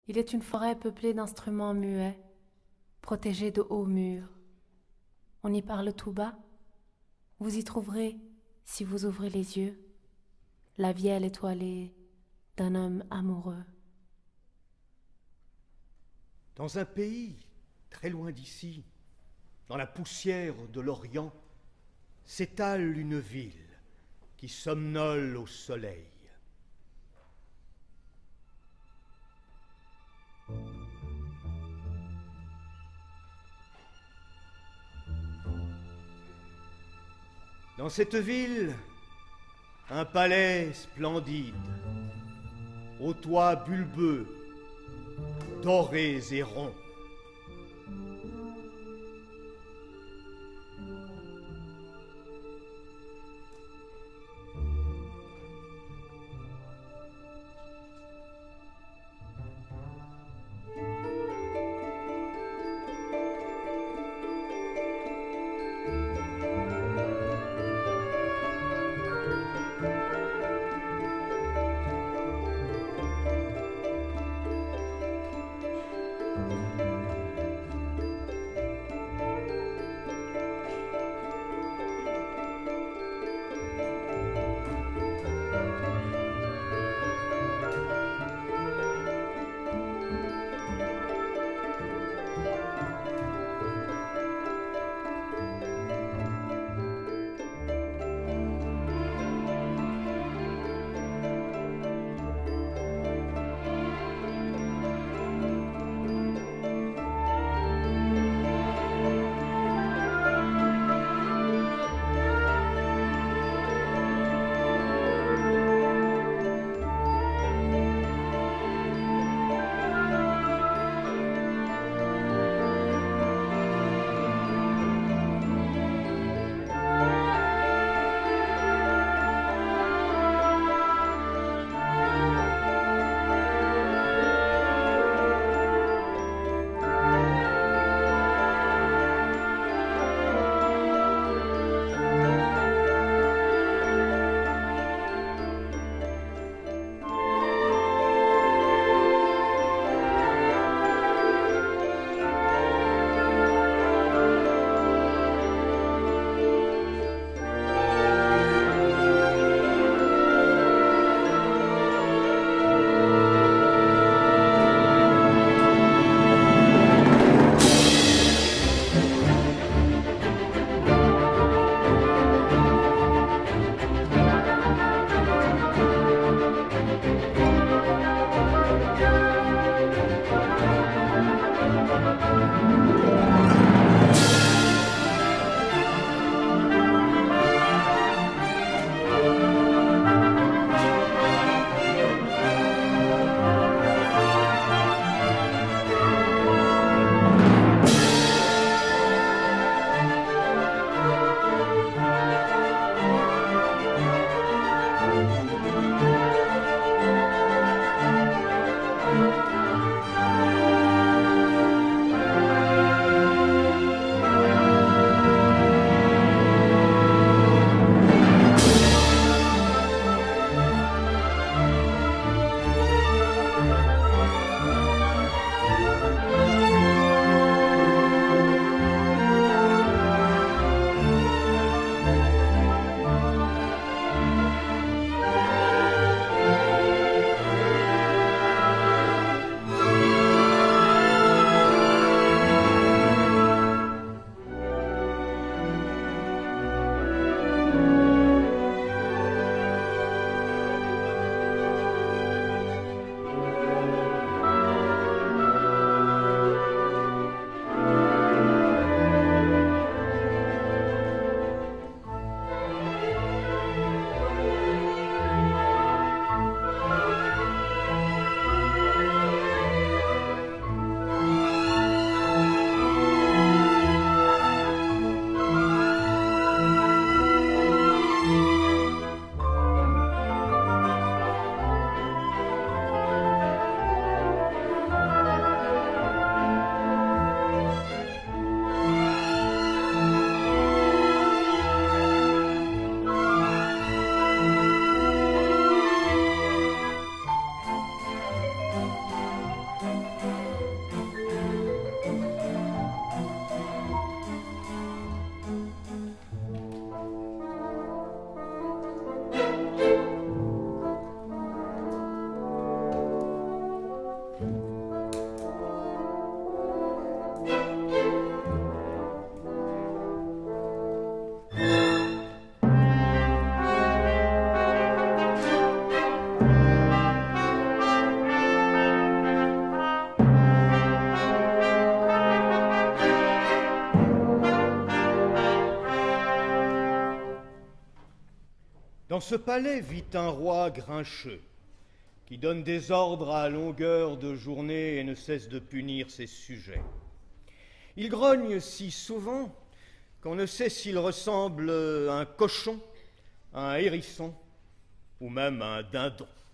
Il est une forêt peuplée d'instruments muets, protégée de hauts murs. On y parle tout bas. Vous y trouverez, si vous ouvrez les yeux, la vielle étoilée d'un homme amoureux. Dans un pays très loin d'ici, dans la poussière de l'Orient, s'étale une ville qui somnole au soleil. Dans cette ville, un palais splendide, aux toits bulbeux, dorés et ronds. Dans ce palais vit un roi grincheux, qui donne des ordres à longueur de journée et ne cesse de punir ses sujets. Il grogne si souvent qu'on ne sait s'il ressemble à un cochon, à un hérisson ou même à un dindon.